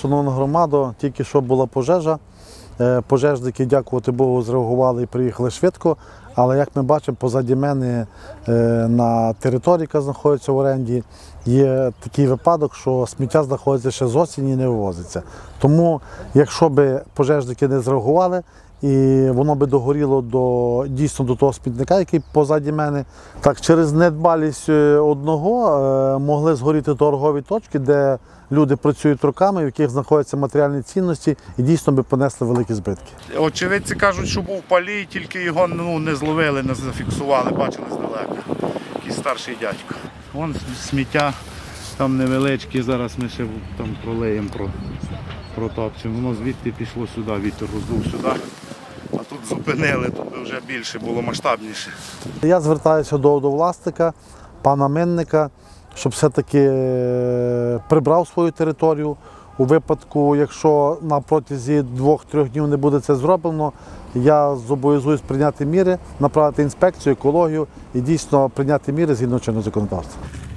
шановна громада, тільки що була пожежа. Пожежники, дякувати Богу, зреагували і приїхали швидко. Але, як ми бачимо, позаді мене на території, яка знаходиться в оренді, є такий випадок, що сміття знаходиться ще з осені і не вивозиться. Тому, якщо б пожежники не зреагували, і воно би догоріло дійсно до того смітника, який позаді мене. Так, через недбалість одного могли згоріти торгові точки, де люди працюють руками, в яких знаходяться матеріальні цінності, і дійсно би понесли великі збитки. Очевидці кажуть, що був палій, тільки його не зловили, не зафіксували, бачили здалека. Якийсь старший дядько. Вон сміття там невеличке, зараз ми ще там пролеємо, протопчемо. Воно звідти пішло сюди, вітер роздув сюди. А тут зупинили, тут вже більше, було масштабніше. Я звертаюся до власника, пана Минника, щоб все-таки прибрав свою територію. У випадку, якщо на протязі 2-3 днів не буде це зроблено, я зобов'язуюсь прийняти міри, направити інспекцію, екологію і дійсно прийняти міри згідно чинного законодавства.